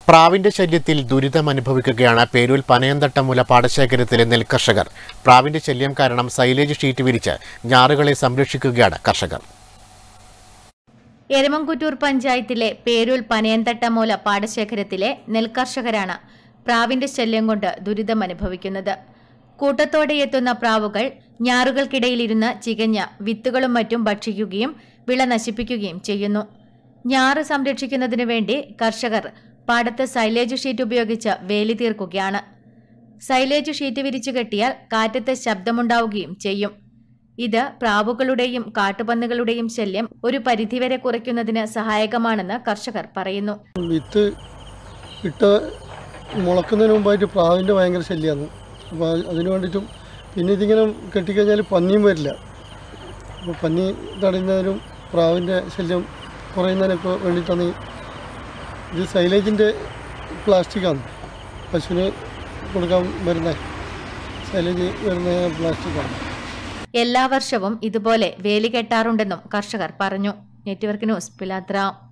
പ്രാവിന്റെ ശല്യത്തിൽ ദുരിതമനുഭവിക്കുകയാണ് പേരൂർ പനയന്തട്ടമുല പാടശേഖരത്തിലെ നെൽകർഷകർ. പ്രാവിന്റെ ശല്യം കാരണം silage sheet വിരിച്ച് ഞാറുകളെ സംരക്ഷിക്കുകയാണ് കർഷകർ. എരമംകുറ്റൂർ പഞ്ചായത്തിലെ പേരൂർ പനയന്തട്ടമുല പാടശേഖരത്തിലെ നെൽകർഷകരാണ് പ്രാവിന്റെ ശല്യം കൊണ്ട് ദുരിതമനുഭവിക്കുന്നത്. കൂട്ടത്തോടെ എത്തുന്ന പ്രാവുകൾ ഞാറുകൾക്കിടയിലിരുന്ന് ചികഞ്ഞ വിത്തുകളും മറ്റും ഭക്ഷിക്കുകയും വിള നശിപ്പിക്കുകയും ചെയ്യുന്നു. ഞാറ് സംരക്ഷിക്കുന്നതിനു വേണ്ടി കർഷകർ പാടത്ത് സൈലേജ് ഷീറ്റ് ഉപയോഗിച്ച് വേലി തീർക്കുകയാണ്. സൈലേജ് ഷീറ്റ് വിരിച്ചു കെട്ടിയാൽ കാറ്റത്ത് ശബ്ദമുണ്ടാവുകയും ചെയ്യും. ഇത് പ്രാവുകളുടെയും കാട്ടുപന്നുകളുടെയും ശല്യം ഒരു പരിധിവരെ കുറയ്ക്കുന്നതിന് സഹായകമാണെന്ന് കർഷകർ പറയുന്നു. വിത്ത് ഇട്ട് മുളക്കുന്നതിന് മുമ്പായിട്ട് പ്രാവിൻ്റെ ഭയങ്കര ശല്യമാണ്. അപ്പോൾ അതിന് വേണ്ടിയിട്ടും പിന്നെ ഇതിങ്ങനെ കെട്ടിക്കഴിഞ്ഞാൽ പന്നിയും വരില്ല. അപ്പോൾ പന്നി തടയുന്നതിനും പ്രാവിൻ്റെ ശല്യം കുറയുന്നതിനൊക്കെ വേണ്ടിയിട്ടാണ് ഇത് സൈലേജിൻ്റെ പ്ലാസ്റ്റിക്കാണ്. പശുവിന് കൊടുക്കാൻ വരുന്ന സൈലേജ് വരുന്ന പ്ലാസ്റ്റിക്കാണ്. എല്ലാ വർഷവും ഇതുപോലെ വേലി കെട്ടാറുണ്ടെന്നും കർഷകർ പറഞ്ഞു. നെറ്റ്വർക്ക് ന്യൂസ് പിലാത്ര.